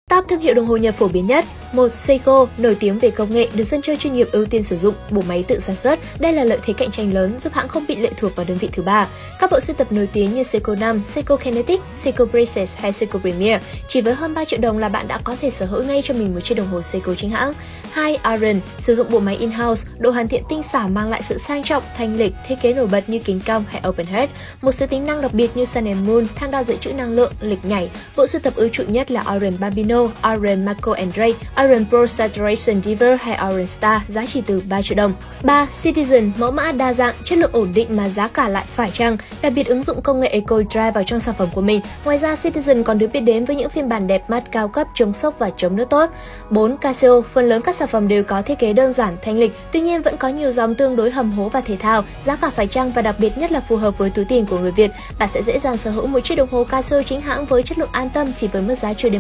Top thương hiệu đồng hồ Nhật phổ biến nhất. Một, Seiko, nổi tiếng về công nghệ, được dân chơi chuyên nghiệp ưu tiên sử dụng, bộ máy tự sản xuất. Đây là lợi thế cạnh tranh lớn giúp hãng không bị lệ thuộc vào đơn vị thứ ba. Các bộ sưu tập nổi tiếng như Seiko 5, Seiko Kinetic, Seiko Princess hay Seiko Premier, chỉ với hơn 3 triệu đồng là bạn đã có thể sở hữu ngay cho mình một chiếc đồng hồ Seiko chính hãng. 2. Aran, sử dụng bộ máy in-house, độ hoàn thiện tinh xảo mang lại sự sang trọng, thanh lịch, thiết kế nổi bật như kính cong hay open head. Một số tính năng đặc biệt như Sun and Moon, thang đo dự trữ năng lượng, lịch nhảy. Bộ sưu tập ưa chuộng nhất là Aran Bambino, Aran Marco Andre, Aran Pro Saturation Diver hay Aran Star, giá chỉ từ 3 triệu đồng. 3. Citizen, mẫu mã đa dạng, chất lượng ổn định mà giá cả lại phải chăng, đặc biệt ứng dụng công nghệ Eco Drive vào trong sản phẩm của mình. Ngoài ra, Citizen còn được biết đến với những phiên bản đẹp mắt, cao cấp, chống xốc và chống nước tốt. 4. Casio, phần lớn các sản phẩm đều có thiết kế đơn giản, thanh lịch, tuy nhiên vẫn có nhiều dòng tương đối hầm hố và thể thao, giá cả phải chăng và đặc biệt nhất là phù hợp với túi tiền của người Việt. Bạn sẽ dễ dàng sở hữu một chiếc đồng hồ Casio chính hãng với chất lượng an tâm chỉ với mức giá chưa đến